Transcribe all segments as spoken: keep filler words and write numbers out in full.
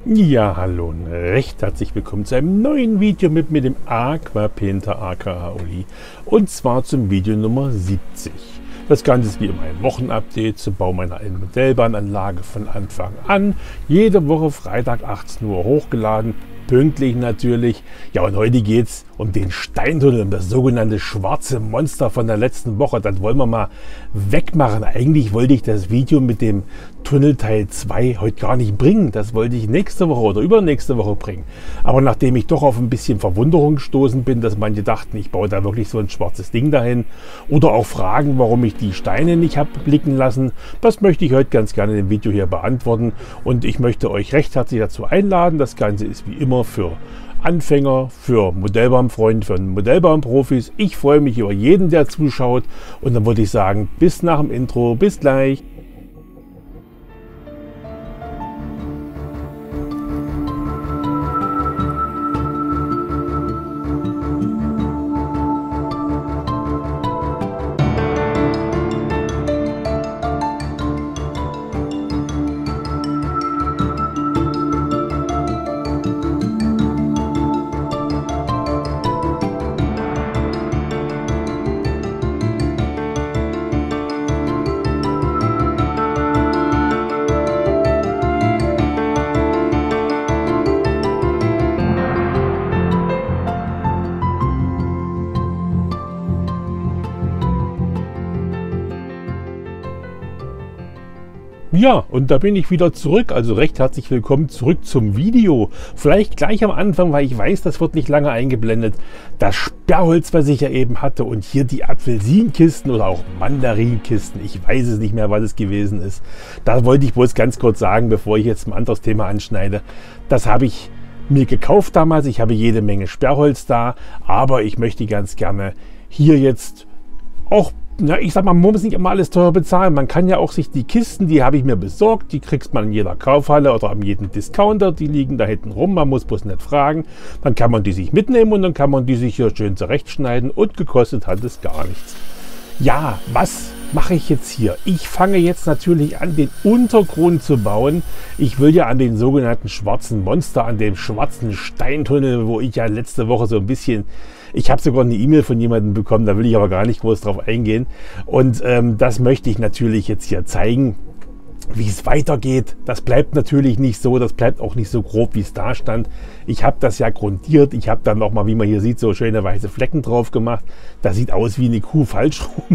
Ja, hallo und recht herzlich willkommen zu einem neuen Video mit mir, dem Aquapainter aka Uli. Und zwar zum Video Nummer siebzig. Das Ganze ist wie immer ein Wochenupdate zum Bau meiner Modellbahnanlage von Anfang an. Jede Woche Freitag achtzehn Uhr hochgeladen, pünktlich natürlich. Ja, und heute geht es um den Steintunnel, um das sogenannte schwarze Monster von der letzten Woche. Das wollen wir mal wegmachen. Eigentlich wollte ich das Video mit dem Tunnel Teil zwei heute gar nicht bringen. Das wollte ich nächste Woche oder übernächste Woche bringen. Aber nachdem ich doch auf ein bisschen Verwunderung gestoßen bin, dass manche dachten, ich baue da wirklich so ein schwarzes Ding dahin, oder auch fragen, warum ich die Steine nicht habe blicken lassen, das möchte ich heute ganz gerne in dem Video hier beantworten. Und ich möchte euch recht herzlich dazu einladen. Das Ganze ist wie immer für Anfänger, für Modellbahnfreunde, für Modellbahnprofis. Ich freue mich über jeden, der zuschaut. Und dann würde ich sagen, bis nach dem Intro, bis gleich. Ja, und da bin ich wieder zurück, also recht herzlich willkommen zurück zum Video. Vielleicht gleich am Anfang, weil ich weiß, das wird nicht lange eingeblendet, das Sperrholz, was ich ja eben hatte, und hier die Apfelsinkisten oder auch Mandarinkisten, ich weiß es nicht mehr, was es gewesen ist. Da wollte ich bloß ganz kurz sagen, bevor ich jetzt ein anderes Thema anschneide, das habe ich mir gekauft damals, ich habe jede Menge Sperrholz da, aber ich möchte ganz gerne hier jetzt auch, na, ich sag mal, man muss nicht immer alles teuer bezahlen. Man kann ja auch sich die Kisten, die habe ich mir besorgt, die kriegst man in jeder Kaufhalle oder an jedem Discounter, die liegen da hinten rum, man muss bloß nicht fragen. Dann kann man die sich mitnehmen und dann kann man die sich hier schön zurechtschneiden und gekostet hat es gar nichts. Ja, was mache ich jetzt hier? Ich fange jetzt natürlich an, den Untergrund zu bauen. Ich will ja an den sogenannten schwarzen Monster, an dem schwarzen Steintunnel, wo ich ja letzte Woche so ein bisschen... Ich habe sogar eine E-Mail von jemandem bekommen, da will ich aber gar nicht groß drauf eingehen. Und ähm, das möchte ich natürlich jetzt hier zeigen, wie es weitergeht. Das bleibt natürlich nicht so, das bleibt auch nicht so grob, wie es da stand. Ich habe das ja grundiert, ich habe dann nochmal, wie man hier sieht, so schöne weiße Flecken drauf gemacht. Das sieht aus wie eine Kuh falsch rum.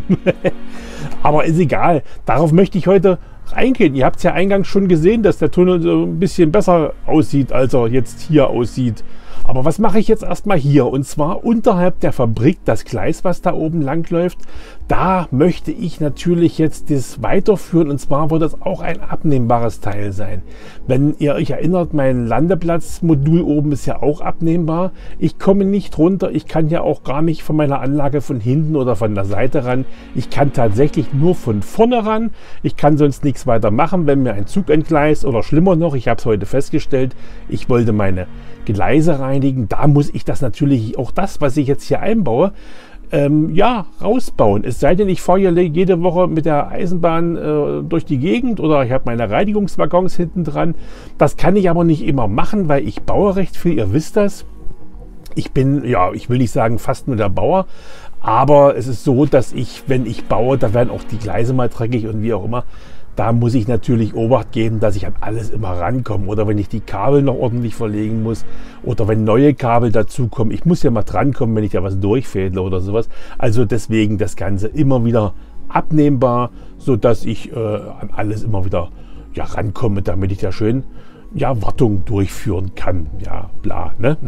Aber ist egal, darauf möchte ich heute reingehen. Ihr habt es ja eingangs schon gesehen, dass der Tunnel so ein bisschen besser aussieht, als er jetzt hier aussieht. Aber was mache ich jetzt erstmal hier? Und zwar unterhalb der Fabrik, das Gleis, was da oben lang läuft, da möchte ich natürlich jetzt das weiterführen. Und zwar wird das auch ein abnehmbares Teil sein. Wenn ihr euch erinnert, mein Landeplatzmodul oben ist ja auch abnehmbar. Ich komme nicht runter. Ich kann ja auch gar nicht von meiner Anlage von hinten oder von der Seite ran. Ich kann tatsächlich nur von vorne ran. Ich kann sonst nichts weiter machen, wenn mir ein Zug entgleist oder schlimmer noch, ich habe es heute festgestellt, ich wollte meine Gleise reinigen. Da muss ich das natürlich, auch das, was ich jetzt hier einbaue, ähm, ja, rausbauen. Es sei denn, ich fahre hier jede Woche mit der Eisenbahn äh, durch die Gegend oder ich habe meine Reinigungswaggons hinten dran. Das kann ich aber nicht immer machen, weil ich baue recht viel, ihr wisst das. Ich bin, ja, ich will nicht sagen fast nur der Bauer, aber es ist so, dass ich, wenn ich baue, da werden auch die Gleise mal dreckig und wie auch immer. Da muss ich natürlich Obacht geben, dass ich an alles immer rankomme. Oder wenn ich die Kabel noch ordentlich verlegen muss. Oder wenn neue Kabel dazukommen. Ich muss ja mal drankommen, wenn ich da was durchfädle oder sowas. Also deswegen das Ganze immer wieder abnehmbar, sodass ich äh, an alles immer wieder ja, rankomme, damit ich da schön ja, Wartung durchführen kann. Ja, bla, ne?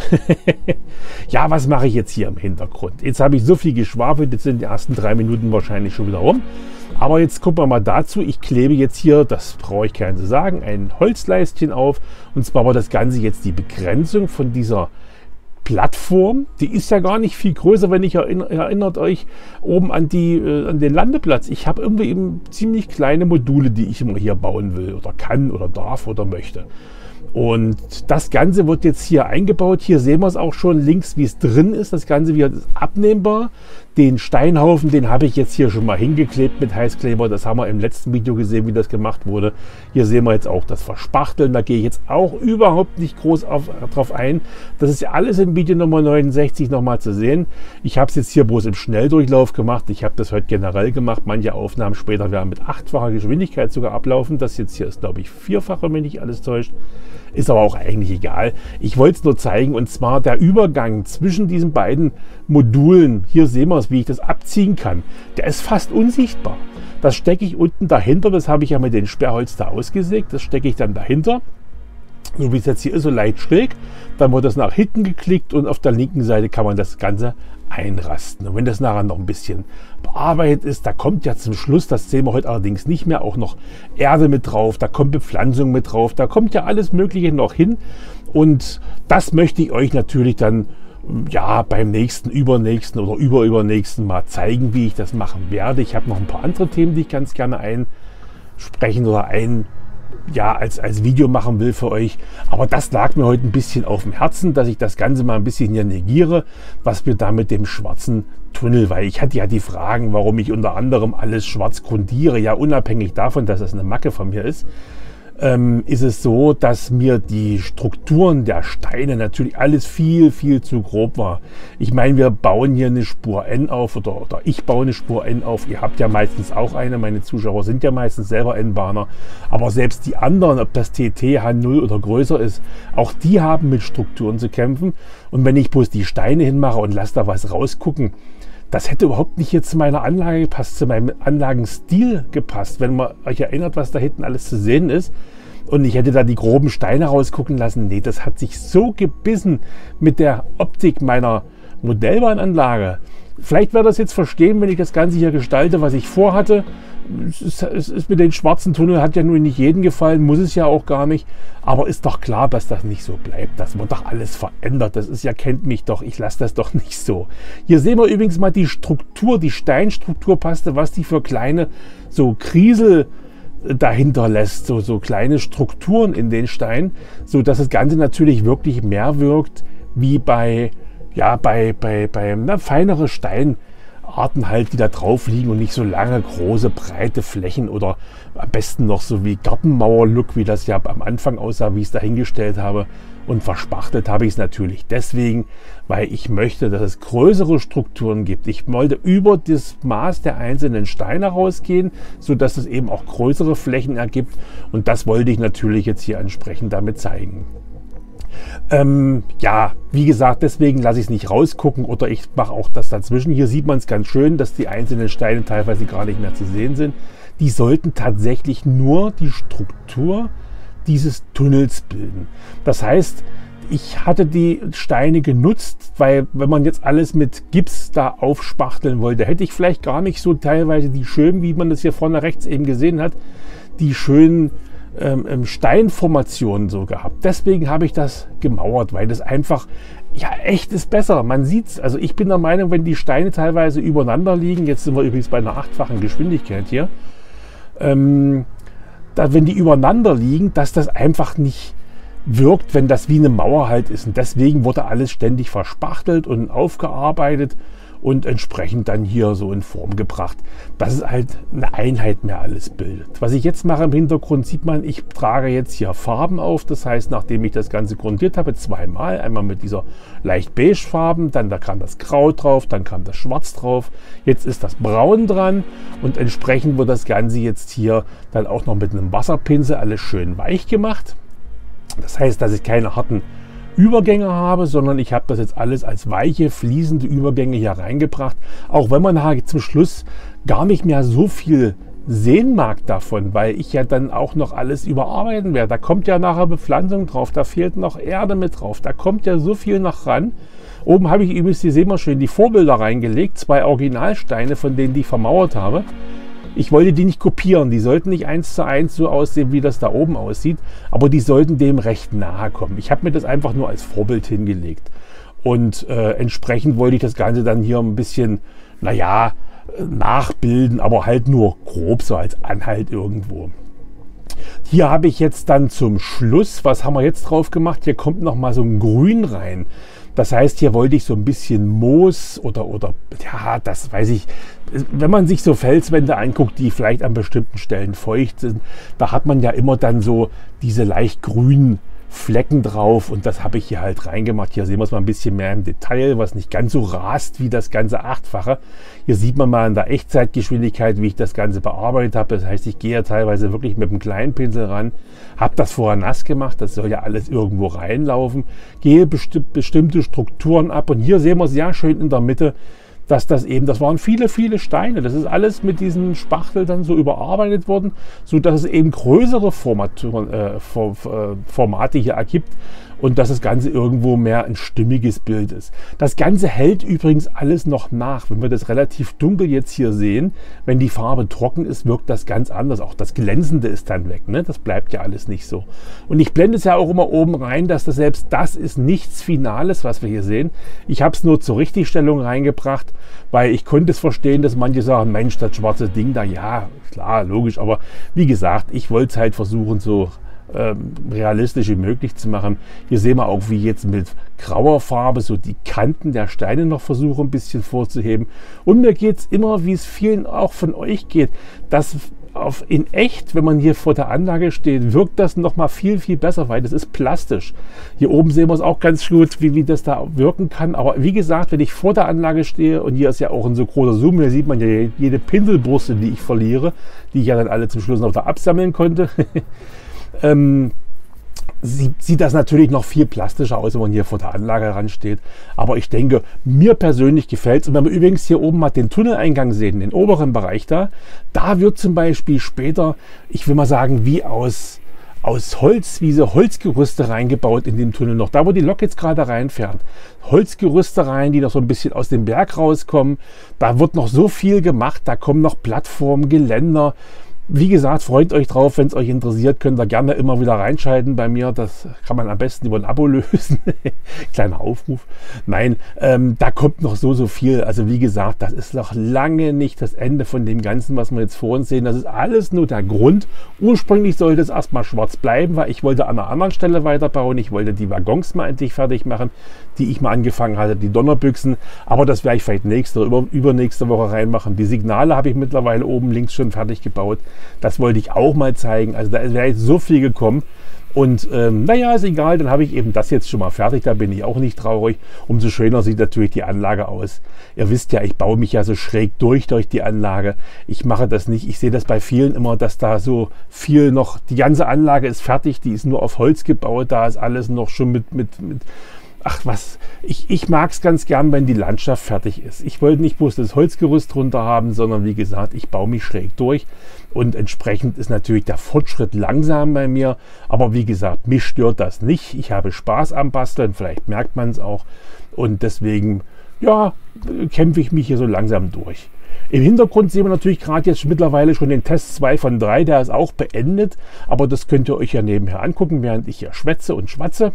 Ja, was mache ich jetzt hier im Hintergrund? Jetzt habe ich so viel geschwafelt, jetzt sind die ersten drei Minuten wahrscheinlich schon wieder rum. Aber jetzt gucken wir mal dazu. Ich klebe jetzt hier, das brauche ich keinen zu sagen, ein Holzleistchen auf. Und zwar war das Ganze jetzt die Begrenzung von dieser Plattform. Die ist ja gar nicht viel größer, wenn ich erinnert, erinnert euch oben an, die, äh, an den Landeplatz. Ich habe irgendwie eben ziemlich kleine Module, die ich immer hier bauen will oder kann oder darf oder möchte. Und das Ganze wird jetzt hier eingebaut. Hier sehen wir es auch schon links, wie es drin ist. Das Ganze wird abnehmbar. Den Steinhaufen, den habe ich jetzt hier schon mal hingeklebt mit Heißkleber. Das haben wir im letzten Video gesehen, wie das gemacht wurde. Hier sehen wir jetzt auch das Verspachteln. Da gehe ich jetzt auch überhaupt nicht groß auf, drauf ein. Das ist ja alles im Video Nummer neunundsechzig nochmal zu sehen. Ich habe es jetzt hier bloß im Schnelldurchlauf gemacht. Ich habe das heute generell gemacht. Manche Aufnahmen später werden mit achtfacher Geschwindigkeit sogar ablaufen. Das jetzt hier ist, glaube ich, vierfache, wenn mich nicht alles täuscht. Ist aber auch eigentlich egal. Ich wollte es nur zeigen, und zwar der Übergang zwischen diesen beiden Modulen. Hier sehen wir es, wie ich das abziehen kann. Der ist fast unsichtbar. Das stecke ich unten dahinter. Das habe ich ja mit dem Sperrholz da ausgesägt. Das stecke ich dann dahinter. So wie es jetzt hier ist, so leicht schräg. Dann wird das nach hinten geklickt und auf der linken Seite kann man das Ganze einrasten. Und wenn das nachher noch ein bisschen bearbeitet ist, da kommt ja zum Schluss, das sehen wir heute allerdings nicht mehr, auch noch Erde mit drauf, da kommt Bepflanzung mit drauf, da kommt ja alles Mögliche noch hin. Und das möchte ich euch natürlich dann ja beim nächsten, übernächsten oder überübernächsten Mal zeigen, wie ich das machen werde. Ich habe noch ein paar andere Themen, die ich ganz gerne einsprechen oder ein ja, als, als Video machen will für euch. Aber das lag mir heute ein bisschen auf dem Herzen, dass ich das Ganze mal ein bisschen hier negiere, was wir da mit dem schwarzen Tunnel, weil ich hatte ja die Fragen, warum ich unter anderem alles schwarz grundiere, ja unabhängig davon, dass es eine Macke von mir ist. Ähm, ist es so, dass mir die Strukturen der Steine natürlich alles viel, viel zu grob war. Ich meine, wir bauen hier eine Spur N auf oder, oder ich baue eine Spur N auf. Ihr habt ja meistens auch eine. Meine Zuschauer sind ja meistens selber N-Bahner. Aber selbst die anderen, ob das T T, H null oder größer ist, auch die haben mit Strukturen zu kämpfen. Und wenn ich bloß die Steine hinmache und lasse da was rausgucken, das hätte überhaupt nicht jetzt zu meiner Anlage gepasst, zu meinem Anlagenstil gepasst. Wenn man euch erinnert, was da hinten alles zu sehen ist. Und ich hätte da die groben Steine rausgucken lassen. Nee, das hat sich so gebissen mit der Optik meiner Modellbahnanlage. Vielleicht werdet ihr das jetzt verstehen, wenn ich das Ganze hier gestalte, was ich vorhatte. Es ist, es ist mit den schwarzen Tunnel, hat ja nur nicht jedem gefallen, muss es ja auch gar nicht. Aber ist doch klar, dass das nicht so bleibt. Das wird doch alles verändert. Das ist ja, kennt mich doch, ich lasse das doch nicht so. Hier sehen wir übrigens mal die Struktur, die Steinstrukturpaste, was die für kleine so Krisel dahinter lässt, so, so kleine Strukturen in den Stein, so dass das Ganze natürlich wirklich mehr wirkt wie bei, ja, bei, bei, bei na, feinere Steinarten halt, die da drauf liegen und nicht so lange, große, breite Flächen oder am besten noch so wie Gartenmauer-Look, wie das ja am Anfang aussah, wie ich es dahingestellt habe. Und verspachtelt habe ich es natürlich deswegen, weil ich möchte, dass es größere Strukturen gibt. Ich wollte über das Maß der einzelnen Steine rausgehen, sodass es eben auch größere Flächen ergibt. Und das wollte ich natürlich jetzt hier entsprechend damit zeigen. Ähm, ja, wie gesagt, deswegen lasse ich es nicht rausgucken oder ich mache auch das dazwischen. Hier sieht man es ganz schön, dass die einzelnen Steine teilweise gar nicht mehr zu sehen sind. Die sollten tatsächlich nur die Struktur dieses Tunnels bilden. Das heißt, ich hatte die Steine genutzt, weil wenn man jetzt alles mit Gips da aufspachteln wollte, hätte ich vielleicht gar nicht so teilweise die schönen, wie man das hier vorne rechts eben gesehen hat, die schönen ähm, Steinformationen so gehabt. Deswegen habe ich das gemauert, weil das einfach, ja, echt ist besser. Man sieht es, also ich bin der Meinung, wenn die Steine teilweise übereinander liegen, jetzt sind wir übrigens bei einer achtfachen Geschwindigkeit hier, ähm, da, wenn die übereinander liegen, dass das einfach nicht wirkt, wenn das wie eine Mauer halt ist. Und deswegen wurde alles ständig verspachtelt und aufgearbeitet und entsprechend dann hier so in Form gebracht, dass es halt eine Einheit mehr alles bildet. Was ich jetzt mache im Hintergrund, sieht man, ich trage jetzt hier Farben auf. Das heißt, nachdem ich das Ganze grundiert habe, zweimal, einmal mit dieser leicht beige Farben, dann da kam das Grau drauf, dann kam das Schwarz drauf. Jetzt ist das Braun dran und entsprechend wird das Ganze jetzt hier dann auch noch mit einem Wasserpinsel alles schön weich gemacht. Das heißt, dass ich keine harten Übergänge habe, sondern ich habe das jetzt alles als weiche, fließende Übergänge hier reingebracht. Auch wenn man nachher zum Schluss gar nicht mehr so viel sehen mag davon, weil ich ja dann auch noch alles überarbeiten werde. Da kommt ja nachher Bepflanzung drauf, da fehlt noch Erde mit drauf, da kommt ja so viel noch ran. Oben habe ich übrigens, hier sehen wir schön, die Vorbilder reingelegt, zwei Originalsteine, von denen die ich vermauert habe. Ich wollte die nicht kopieren, die sollten nicht eins zu eins so aussehen, wie das da oben aussieht, aber die sollten dem recht nahe kommen. Ich habe mir das einfach nur als Vorbild hingelegt und äh, entsprechend wollte ich das Ganze dann hier ein bisschen, naja, nachbilden, aber halt nur grob so als Anhalt irgendwo. Hier habe ich jetzt dann zum Schluss, was haben wir jetzt drauf gemacht? Hier kommt noch mal so ein Grün rein. Das heißt, hier wollte ich so ein bisschen Moos oder, oder, ja, das weiß ich, wenn man sich so Felswände anguckt, die vielleicht an bestimmten Stellen feucht sind, da hat man ja immer dann so diese leicht grünen Flecken drauf und das habe ich hier halt reingemacht. Hier sehen wir es mal ein bisschen mehr im Detail, was nicht ganz so rast wie das ganze Achtfache. Hier sieht man mal in der Echtzeitgeschwindigkeit, wie ich das Ganze bearbeitet habe. Das heißt, ich gehe ja teilweise wirklich mit einem kleinen Pinsel ran, habe das vorher nass gemacht, das soll ja alles irgendwo reinlaufen, gehe besti- bestimmte Strukturen ab und hier sehen wir sehr schön in der Mitte, dass das eben, das waren viele, viele Steine. Das ist alles mit diesem Spachtel dann so überarbeitet worden, sodass es eben größere Format, äh, Formate hier ergibt und dass das Ganze irgendwo mehr ein stimmiges Bild ist. Das Ganze hält übrigens alles noch nach. Wenn wir das relativ dunkel jetzt hier sehen, wenn die Farbe trocken ist, wirkt das ganz anders. Auch das Glänzende ist dann weg, ne? Das bleibt ja alles nicht so. Und ich blende es ja auch immer oben rein, dass das selbst das ist nichts Finales, was wir hier sehen. Ich habe es nur zur Richtigstellung reingebracht, weil ich konnte es verstehen, dass manche sagen, Mensch, das schwarze Ding da, ja, klar, logisch. Aber wie gesagt, ich wollte es halt versuchen, so ähm, realistisch wie möglich zu machen. Hier sehen wir auch, wie jetzt mit grauer Farbe so die Kanten der Steine noch versuche ein bisschen vorzuheben. Und mir geht es immer, wie es vielen auch von euch geht, dass auf in echt, wenn man hier vor der Anlage steht, wirkt das noch mal viel, viel besser, weil das ist plastisch. Hier oben sehen wir es auch ganz gut, wie, wie das da wirken kann. Aber wie gesagt, wenn ich vor der Anlage stehe, und hier ist ja auch ein so großer Zoom, hier sieht man ja jede Pinselbürste, die ich verliere, die ich ja dann alle zum Schluss noch da absammeln konnte. ähm, Sieht, sieht das natürlich noch viel plastischer aus, wenn man hier vor der Anlage ran steht. Aber ich denke, mir persönlich gefällt es. Und wenn wir übrigens hier oben mal den Tunneleingang sehen, den oberen Bereich da, da wird zum Beispiel später, ich will mal sagen, wie aus, aus Holz, wie so Holzgerüste reingebaut in den Tunnel noch. Da, wo die Lok jetzt gerade reinfährt. Holzgerüste rein, die noch so ein bisschen aus dem Berg rauskommen. Da wird noch so viel gemacht. Da kommen noch Plattformen, Geländer. Wie gesagt, freut euch drauf, wenn es euch interessiert, könnt ihr gerne immer wieder reinschalten bei mir. Das kann man am besten über ein Abo lösen. Kleiner Aufruf. Nein, ähm, da kommt noch so, so viel. Also wie gesagt, das ist noch lange nicht das Ende von dem Ganzen, was wir jetzt vor uns sehen. Das ist alles nur der Grund. Ursprünglich sollte es erstmal schwarz bleiben, weil ich wollte an einer anderen Stelle weiterbauen. Ich wollte die Waggons mal endlich fertig machen, die ich mal angefangen hatte, die Donnerbüchsen. Aber das werde ich vielleicht nächste oder über, übernächste Woche reinmachen. Die Signale habe ich mittlerweile oben links schon fertig gebaut. Das wollte ich auch mal zeigen. Also da wäre jetzt so viel gekommen. Und ähm, naja, ist egal, dann habe ich eben das jetzt schon mal fertig. Da bin ich auch nicht traurig. Umso schöner sieht natürlich die Anlage aus. Ihr wisst ja, ich baue mich ja so schräg durch durch die Anlage. Ich mache das nicht. Ich sehe das bei vielen immer, dass da so viel noch, die ganze Anlage ist fertig. Die ist nur auf Holz gebaut. Da ist alles noch schon mit, mit, mit ach was, ich, ich mag es ganz gern, wenn die Landschaft fertig ist. Ich wollte nicht bloß das Holzgerüst drunter haben, sondern wie gesagt, ich baue mich schräg durch und entsprechend ist natürlich der Fortschritt langsam bei mir. Aber wie gesagt, mich stört das nicht. Ich habe Spaß am Basteln, vielleicht merkt man es auch und deswegen, ja, kämpfe ich mich hier so langsam durch. Im Hintergrund sehen wir natürlich gerade jetzt mittlerweile schon den Test zwei von drei, der ist auch beendet, aber das könnt ihr euch ja nebenher angucken, während ich hier schwätze und schwatze.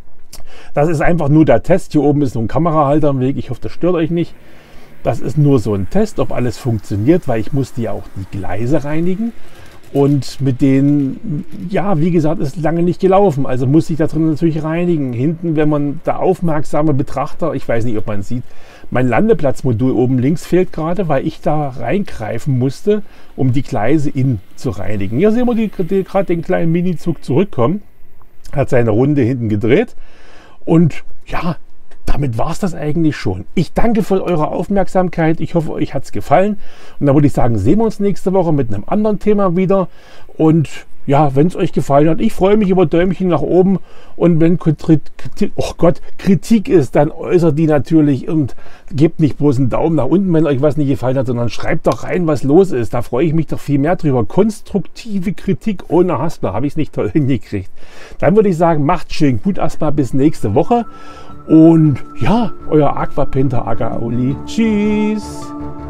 Das ist einfach nur der Test. Hier oben ist noch ein Kamerahalter im Weg. Ich hoffe, das stört euch nicht. Das ist nur so ein Test, ob alles funktioniert, weil ich musste ja auch die Gleise reinigen. Und mit denen, ja, wie gesagt, ist lange nicht gelaufen. Also muss ich da drin natürlich reinigen. Hinten, wenn man der aufmerksame Betrachter, ich weiß nicht, ob man es sieht, mein Landeplatzmodul oben links fehlt gerade, weil ich da reingreifen musste, um die Gleise innen zu reinigen. Hier sehen wir die, die, gerade den kleinen Minizug zurückkommen. Hat seine Runde hinten gedreht. Und ja, damit war es das eigentlich schon. Ich danke für eure Aufmerksamkeit. Ich hoffe, euch hat es gefallen. Und dann würde ich sagen, sehen wir uns nächste Woche mit einem anderen Thema wieder. Und ja, wenn es euch gefallen hat, ich freue mich über Däumchen nach oben. Und wenn Kritik, oh Gott, Kritik ist, dann äußert die natürlich und gebt nicht bloß einen Daumen nach unten, wenn euch was nicht gefallen hat, sondern schreibt doch rein, was los ist. Da freue ich mich doch viel mehr drüber. Konstruktive Kritik ohne Haspler, habe ich es nicht toll hingekriegt. Dann würde ich sagen, macht schön gut erstmal bis nächste Woche. Und ja, euer Aquapinter Agaoli. Tschüss.